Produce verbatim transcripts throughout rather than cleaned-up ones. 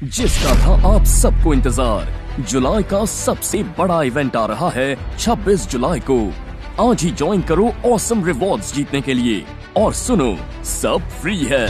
जिसका था आप सबको इंतजार। जुलाई का सबसे बड़ा इवेंट आ रहा है छब्बीस जुलाई को। आज ही ज्वाइन करो ऑसम रिवॉर्ड्स जीतने के लिए और सुनो, सब फ्री है।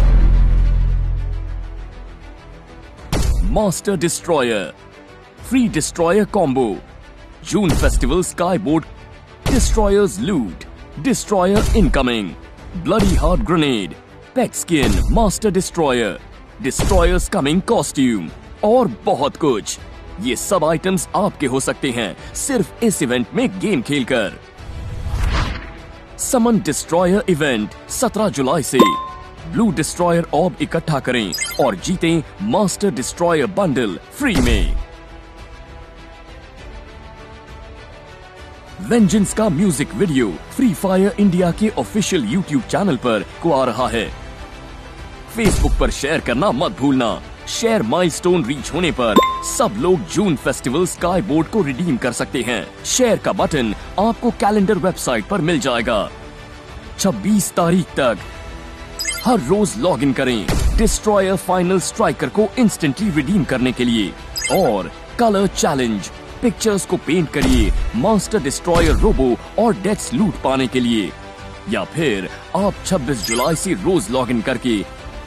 Master destroyer, free destroyer combo, June festival sky board, destroyers loot, destroyer incoming, bloody heart grenade, pet skin master destroyer, destroyers coming costume और बहुत कुछ। ये सब आइटम्स आपके हो सकते हैं सिर्फ इस इवेंट में गेम खेलकर। समन डिस्ट्रॉयर इवेंट सत्रह जुलाई से। ब्लू डिस्ट्रॉयर ऑर्ब इकट्ठा करें और जीतें मास्टर डिस्ट्रॉयर बंडल फ्री में। वेंजेंस का music video Free Fire India के ऑफिशियल यूट्यूब चैनल पर को आ रहा है। फेसबुक पर शेयर करना मत भूलना। शेयर माइलस्टोन रीच होने पर सब लोग जून फेस्टिवल स्काई बोर्ड को रिडीम कर सकते हैं। शेयर का बटन आपको कैलेंडर वेबसाइट पर मिल जाएगा। छब्बीस तारीख तक हर रोज लॉग इन करें डिस्ट्रॉयर फाइनल स्ट्राइकर को इंस्टेंटली रिडीम करने के लिए और कलर चैलेंज, पिक्चर्स को पेंट करिए मास्टर डिस्ट्रॉयर रोबो और डेथ्स लूट पाने के लिए, या फिर आप छब्बीस जुलाई से रोज लॉग इन करके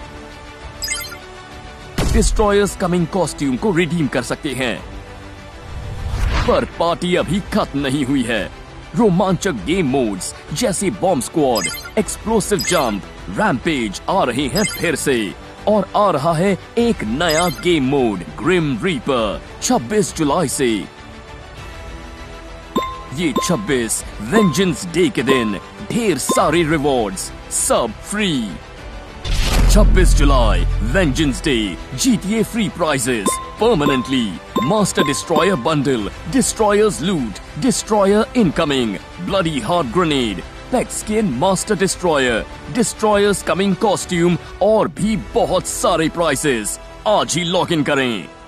डिस्ट्रॉयर्स कमिंग कॉस्ट्यूम को रिडीम कर सकते हैं। पर पार्टी अभी खत्म नहीं हुई है। रोमांचक गेम मोड्स जैसे bomb squad, explosive jump, rampage आ रहे हैं फिर से और आ रहा है एक नया गेम मोड ग्रिम रीपर छब्बीस जुलाई से। ये छब्बीस वेंजेंस डे के दिन ढेर सारे रिवॉर्ड्स, सब फ्री। छब्बीस जुलाई vengeance day, GTA free prizes permanently, master destroyer bundle, destroyers loot, destroyer incoming, bloody heart grenade, pet skin master destroyer, destroyers coming costume और भी बहुत सारे प्राइजेस। आज ही लॉग इन करें।